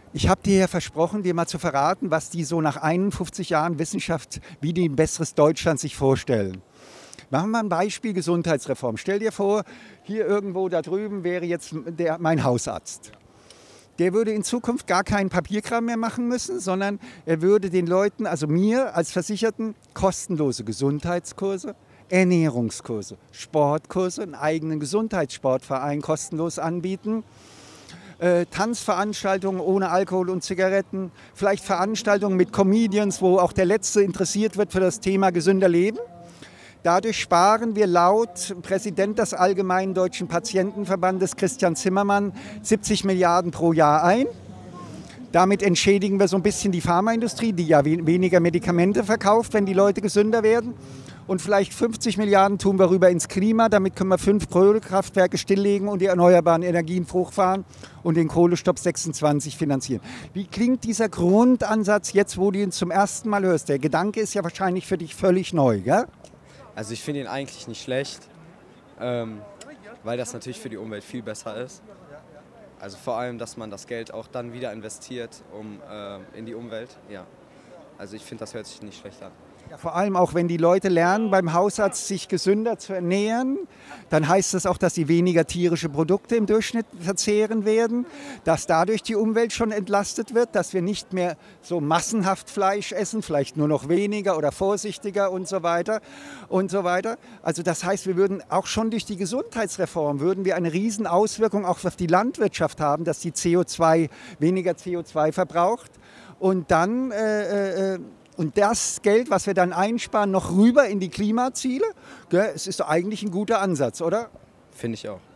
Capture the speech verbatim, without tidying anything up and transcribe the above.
Ich habe dir ja versprochen, dir mal zu verraten, was die so nach einundfünfzig Jahren Wissenschaft, wie die ein besseres Deutschland sich vorstellen. Machen wir ein Beispiel Gesundheitsreform. Stell dir vor, hier irgendwo da drüben wäre jetzt der, mein Hausarzt. Der würde in Zukunft gar keinen Papierkram mehr machen müssen, sondern er würde den Leuten, also mir als Versicherten, kostenlose Gesundheitskurse, Ernährungskurse, Sportkurse, einen eigenen Gesundheitssportverein kostenlos anbieten. Äh, Tanzveranstaltungen ohne Alkohol und Zigaretten, vielleicht Veranstaltungen mit Comedians, wo auch der Letzte interessiert wird für das Thema gesünder Leben. Dadurch sparen wir laut Präsident des Allgemeinen Deutschen Patientenverbandes Christian Zimmermann siebzig Milliarden pro Jahr ein. Damit entschädigen wir so ein bisschen die Pharmaindustrie, die ja weniger Medikamente verkauft, wenn die Leute gesünder werden. Und vielleicht fünfzig Milliarden tun wir rüber ins Klima. Damit können wir fünf Kohlekraftwerke stilllegen und die erneuerbaren Energien hochfahren und den Kohlestopp sechsundzwanzig finanzieren. Wie klingt dieser Grundansatz jetzt, wo du ihn zum ersten Mal hörst? Der Gedanke ist ja wahrscheinlich für dich völlig neu, gell? Also ich finde ihn eigentlich nicht schlecht, ähm, weil das natürlich für die Umwelt viel besser ist. Also vor allem, dass man das Geld auch dann wieder investiert um, äh, in die Umwelt. Ja. Also ich finde, das hört sich nicht schlecht an. Ja, vor allem auch, wenn die Leute lernen, beim Hausarzt sich gesünder zu ernähren, dann heißt das auch, dass sie weniger tierische Produkte im Durchschnitt verzehren werden, dass dadurch die Umwelt schon entlastet wird, dass wir nicht mehr so massenhaft Fleisch essen, vielleicht nur noch weniger oder vorsichtiger und so weiter und so weiter. Also das heißt, wir würden auch schon durch die Gesundheitsreform würden wir eine riesen Auswirkung auch auf die Landwirtschaft haben, dass die C O zwei weniger C O zwei verbraucht und dann äh, äh, Und das Geld, was wir dann einsparen, noch rüber in die Klimaziele, gell, es ist doch eigentlich ein guter Ansatz, oder? Finde ich auch.